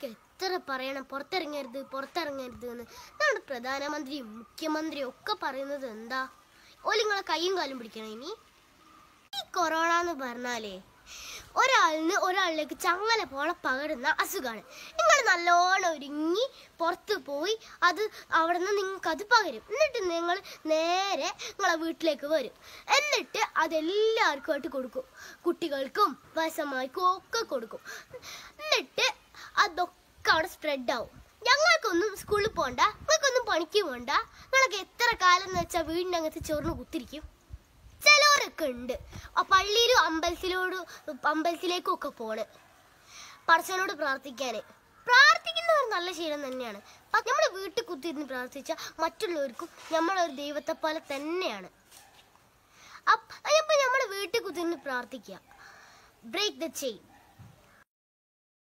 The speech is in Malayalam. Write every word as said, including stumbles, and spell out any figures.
നിങ്ങൾക്ക് എത്ര പറയണം പുറത്തിറങ്ങരുത് പുറത്തിറങ്ങരുത് എന്ന്. നമ്മുടെ പ്രധാനമന്ത്രിയും മുഖ്യമന്ത്രിയും ഒക്കെ പറയുന്നത് എന്താ? ഓല് നിങ്ങളെ കയ്യും കാലും പിടിക്കണം. ഇനി ഈ കൊറോണ എന്ന് പറഞ്ഞാലേ ഒരാളിന് ഒരാളിലേക്ക് ചങ്ങല പോലെ പകരുന്ന അസുഖമാണ്. നിങ്ങൾ നല്ലോണം ഒരുങ്ങി പുറത്ത് പോയി അത് അവിടെ നിന്ന് നിങ്ങൾക്കത് പകരും. എന്നിട്ട് നിങ്ങൾ നേരെ നിങ്ങളെ വീട്ടിലേക്ക് വരും. എന്നിട്ട് അതെല്ലാവർക്കുമായിട്ട് കൊടുക്കും. കുട്ടികൾക്കും വയസ്സന്മാർക്കും ഒക്കെ കൊടുക്കും. എന്നിട്ട് അതൊക്കെ അവിടെ സ്പ്രെഡ് ആവും. ഞങ്ങൾക്കൊന്നും സ്കൂളിൽ പോകണ്ട, നിങ്ങൾക്കൊന്നും പണിക്ക് പോകണ്ട. നിങ്ങളൊക്കെ എത്ര കാലം എന്ന് വെച്ചാൽ വീടിൻ്റെ അകത്ത് ചോറിന് കുത്തിരിക്കും. ചിലവരൊക്കെ ഉണ്ട് പള്ളിയിലും അമ്പലത്തിലോട് അമ്പലത്തിലേക്കും ഒക്കെ പോണ് പടച്ചവനോട് പ്രാർത്ഥിക്കാൻ. പ്രാർത്ഥിക്കുന്നവർ നല്ല ശീലം തന്നെയാണ്. നമ്മൾ വീട്ടിൽ കുത്തിയിരുന്ന് പ്രാർത്ഥിച്ചാൽ മറ്റുള്ളവർക്കും നമ്മളൊരു ദൈവത്തെ പോലെ തന്നെയാണ്. അപ്പം നമ്മൾ വീട്ടിൽ കുത്തിയിരുന്ന് പ്രാർത്ഥിക്കുക. Break the chain.